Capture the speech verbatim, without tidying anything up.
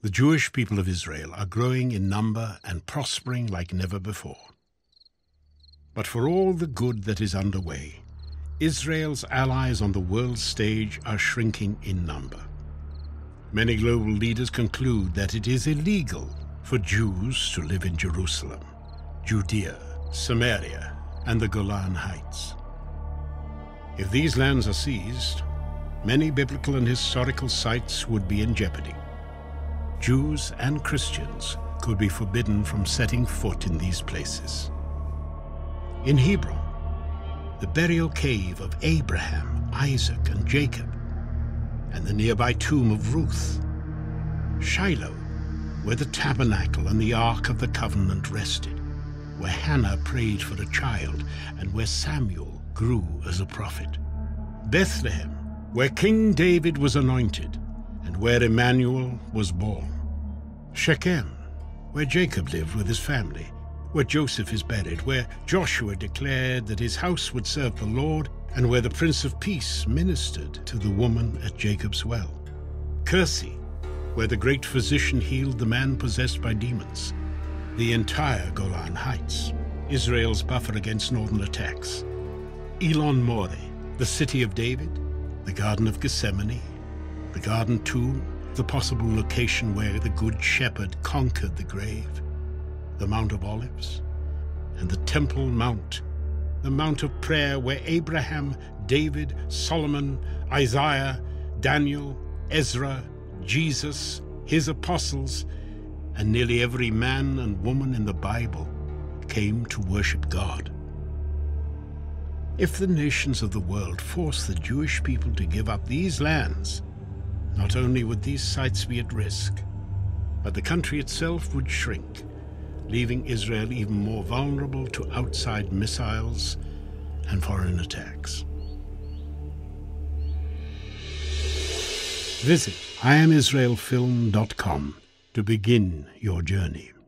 The Jewish people of Israel are growing in number and prospering like never before. But for all the good that is underway, Israel's allies on the world stage are shrinking in number. Many global leaders conclude that it is illegal for Jews to live in Jerusalem, Judea, Samaria, and the Golan Heights. If these lands are seized, many biblical and historical sites would be in jeopardy. Jews and Christians could be forbidden from setting foot in these places. In Hebron, the burial cave of Abraham, Isaac, and Jacob, and the nearby tomb of Ruth. Shiloh, where the tabernacle and the Ark of the Covenant rested, where Hannah prayed for a child, and where Samuel grew as a prophet. Bethlehem, where King David was anointed, and where Emmanuel was born. Shechem, where Jacob lived with his family, where Joseph is buried, where Joshua declared that his house would serve the Lord, and where the Prince of Peace ministered to the woman at Jacob's well. Keirsey, where the great physician healed the man possessed by demons. The entire Golan Heights, Israel's buffer against northern attacks. Elon Moreh, the city of David, the Garden of Gethsemane, the Garden Tomb, the possible location where the Good Shepherd conquered the grave, the Mount of Olives, and the Temple Mount, the Mount of Prayer where Abraham, David, Solomon, Isaiah, Daniel, Ezra, Jesus, his apostles, and nearly every man and woman in the Bible came to worship God. If the nations of the world force the Jewish people to give up these lands, not only would these sites be at risk, but the country itself would shrink, leaving Israel even more vulnerable to outside missiles and foreign attacks. Visit I am israel film dot com to begin your journey.